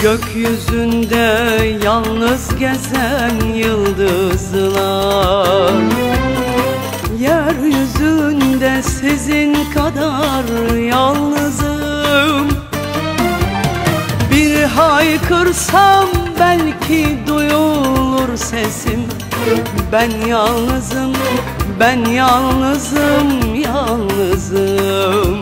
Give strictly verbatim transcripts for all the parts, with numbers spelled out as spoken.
Gökyüzünde yalnız gezen yıldızlar, yeryüzünde sizin kadar yalnızım. Bir haykırsam belki duyulur sesim. Ben yalnızım, ben yalnızım, yalnızım.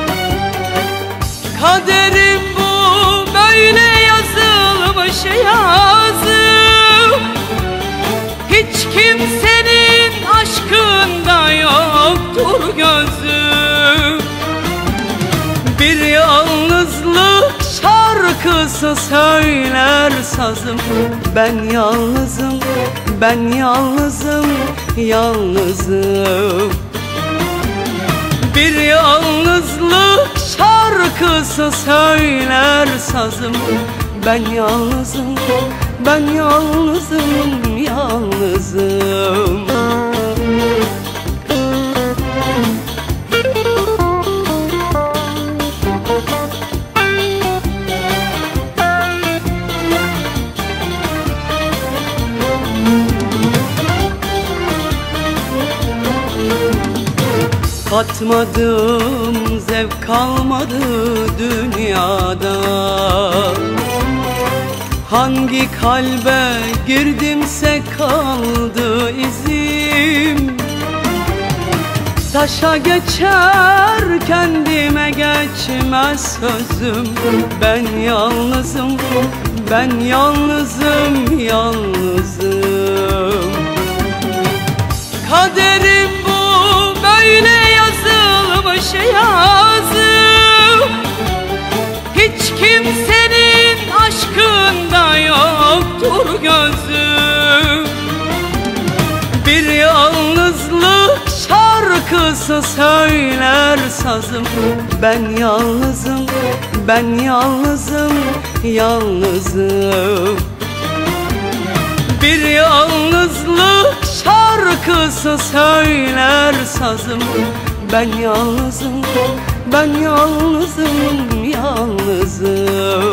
Kaderim bu, böyle yazılmış yazım. Hiç kimsenin aşkında yoktur gözüm. Bir yalnızlık şarkısı söyler sazım. Ben yalnızım, ben yalnızım, yalnızım. Bir yalnızlık şarkısı söyler sazım. Ben yalnızım, ben yalnızım, yalnızım. Tatmadım, zevk kalmadı dünyada. Hangi kalbe girdimse kaldı izim. Taşa geçer kendime geçmez sözüm. Ben yalnızım, ben yalnızım, yalnızım. Kaderim bu, böyle yazılmış yazım. Hiç kimsenin aşkında yoktur gözüm. Bir yalnızlık şarkısı söyler sazım. Ben yalnızım, ben yalnızım, yalnızım. Bir yalnızlık şarkısı söyler sazım. Ben yalnızım, ben yalnızım, yalnızım.